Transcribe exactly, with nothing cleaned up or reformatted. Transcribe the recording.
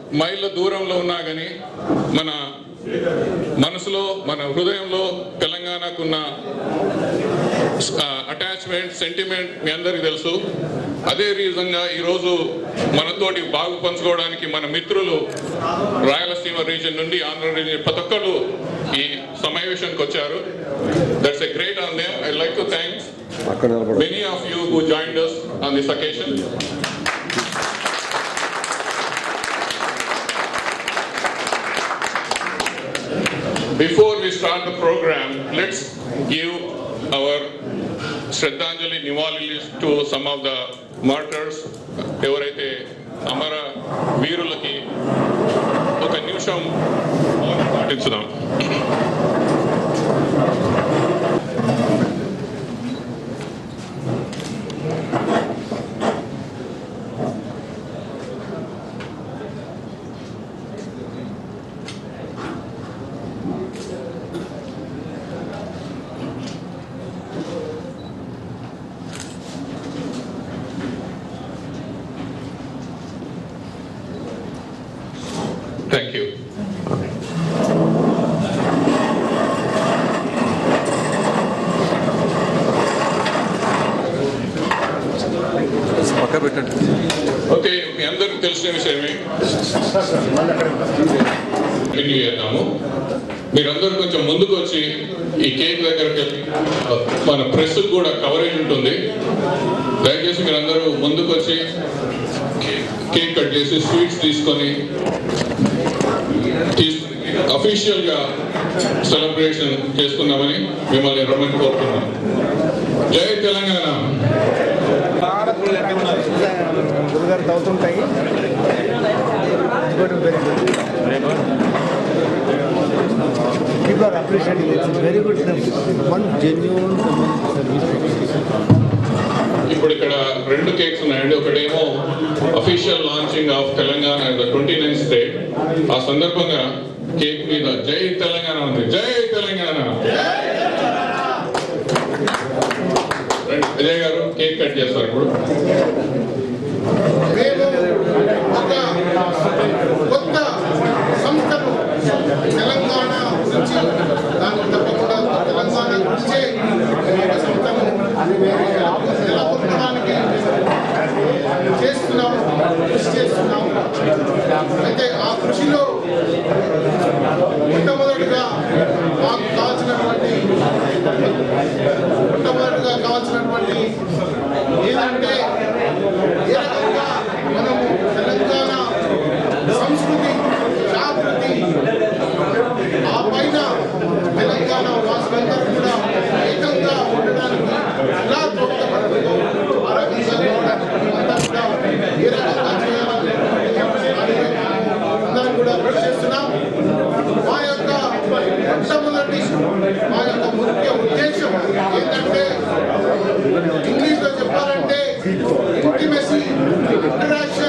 మైళ్ళ దూరంలో ఉన్నా కానీ మన మనసులో మన హృదయంలో తెలంగాణకున్న అటాచ్మెంట్ సెంటిమెంట్ మీ అందరికీ తెలుసు. అదే రీజన్గా ఈరోజు మనతోటి బాగు పంచుకోవడానికి మన మిత్రులు రాయలసీమ రీజన్ నుండి ఆంధ్ర రీజన్ ప్రతి ఒక్కరు ఈ సమావేశానికి వచ్చారు. That's a great on them. I like to thank many of you who joined us on this occasion. Before we start the program, let's give our Shraddhanjali Nivalis to some of the martyrs. ఎవరైతే అమర వీరులకి ఒక నిమిషం పాటించుదాం. Thank you. Okay, మీ అందరికి తెలిసిన విషయమే కంటిన్యూ చేద్దాము. మీరందరూ కొంచెం ముందుకు వచ్చి ఈ కేక్ దగ్గరికి వెళ్ళి మన ప్రెస్ కూడా కవరేజ్ ఉంటుంది. దయచేసి మీరందరూ ముందుకు వచ్చి కేక్ కట్ చేసి స్వీట్స్ తీసుకొని అఫీషియల్ గా సెలబ్రేషన్ చేసుకుందామని మిమ్మల్ని రమ్మని కోరుతున్నాను. జై Telangana. People are appreciating it. It's very good. One genuine service. ఇప్పుడు ఇక్కడ రెండు కేక్స్ ఉన్నాయండి. ఒకటేమో official launching of Telangana twenty ninth state. ఆ సందర్భంగా కేక్ మీద జై తెలంగాణ ఉంది. జై తెలంగాణ. విజయ్ గారు కేక్ కట్ చేస్తారు. ఇప్పుడు కొత్త సంస్థను తెలంగాణ నుంచి దాన్ని తప్పకుండా తెలంగాణ నుంచే సంస్థను నెలకొల్పడానికి చేస్తున్నాము, కృషి చేస్తున్నాము. అయితే ఆ కృషిలో మొట్టమొదటిగా మాకు కావాల్సినటువంటి మొట్టమొదటిగా కావాల్సినటువంటి ఏంటంటే ఏ రకంగా మనము తెలంగాణ సంస్కృతి జాగృతి ఆ పైన తెలంగాణ వాసులందరూ కూడా ఏకంగా ఉండడానికి ఎలా దోహదపడుతుందో ఆ రకంగా అంతా కూడా ఏ రకంగా చేయాలని అందరూ కూడా కృషి చేస్తున్నాం. మా యొక్క మొట్టమొదటి మా యొక్క ముఖ్య ఉద్దేశం ఏంటంటే ఇంగ్లీష్లో చెప్పాలంటే ఇంటిమెసీ, ఇంటరాక్షన్